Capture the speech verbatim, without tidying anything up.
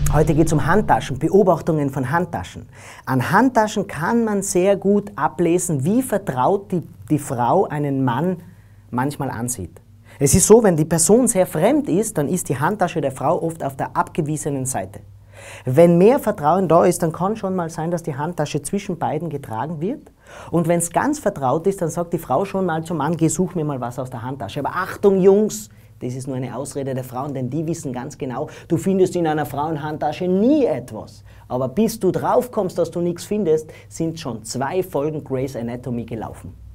Heute geht es um Handtaschen, Beobachtungen von Handtaschen. An Handtaschen kann man sehr gut ablesen, wie vertraut die, die Frau einen Mann manchmal ansieht. Es ist so, wenn die Person sehr fremd ist, dann ist die Handtasche der Frau oft auf der abgewiesenen Seite. Wenn mehr Vertrauen da ist, dann kann schon mal sein, dass die Handtasche zwischen beiden getragen wird. Und wenn es ganz vertraut ist, dann sagt die Frau schon mal zum Mann, geh, such mir mal was aus der Handtasche. Aber Achtung, Jungs! Das ist nur eine Ausrede der Frauen, denn die wissen ganz genau, du findest in einer Frauenhandtasche nie etwas. Aber bis du drauf kommst, dass du nichts findest, sind schon zwei Folgen Grey's Anatomy gelaufen.